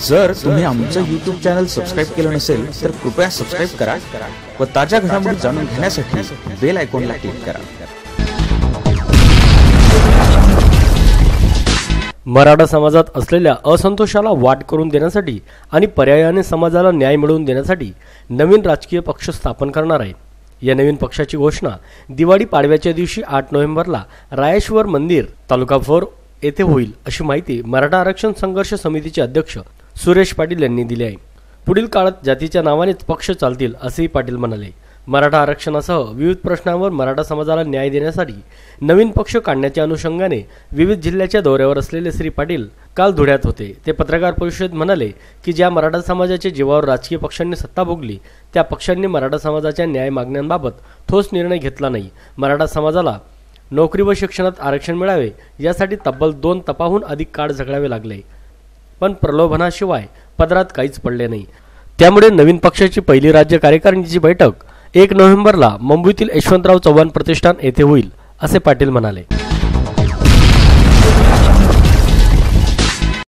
जर तुम्ही आमचं YouTube चॅनल सबस्क्राइब केलं नसेल तर कृपया सबस्क्राइब करा व ताज्या घडामोडी जाणून घेण्यासाठी बेल आयकॉनला क्लिक करा। मराठा समाजात असलेल्या असंतोषाला वाट करून देण्यासाठी आणि पर्यायाने समाजाला न्याय मिळवून देण्यासाठी नवीन राजकीय पक्ष स्थापन करणार आहे। या नवीन पक्षाची घोषणा दिवाळी पाडव्याच्या दिवशी 8 नोव्हेंबरला रायेश्वर मंदिर तालुका फोर येथे होईल अशी माहिती मराठा आरक्षण संघर्ष समितीचे अध्यक्ष सुरेश पाटील यांनी दिली आहे। पुढील काळात जातीच्या नावानेच पक्ष चालतील असेही पाटील म्हणाले। मराठा आरक्षणासह विविध प्रश्नांवर मराठा समाजाला न्याय देण्यासाठी नवीन पक्ष काढण्याच्या अनुषंगाने विविध जिल्ह्याच्या दौऱ्यावर असलेले श्री पाटील काल धुळ्यात होते। ते पत्रकार परिषदेत म्हणाले की ज्या मराठा समाजाच्या जीवावर राजकीय पक्षांनी सत्ता भोगली त्या पक्षांनी मराठा समाजाच्या न्याय मागण्यांबाबत ठोस निर्णय घेतला नाही। मराठा समाजाला नोकरी व शिक्षणात आरक्षण मिळावे यासाठी तब्बल 2 तपाहून अधिक काळ झगडावे लागले, पण प्रलोभनाशिवाय पदरात काहीच पडले नाही। त्यामुळे नवीन पक्षाची पहिली राज्य कार्यकारिणीची बैठक 1 नोव्हेंबरला मुंबईतील यशवंतराव चव्हाण प्रतिष्ठान येथे होईल असे पाटील म्हणाले।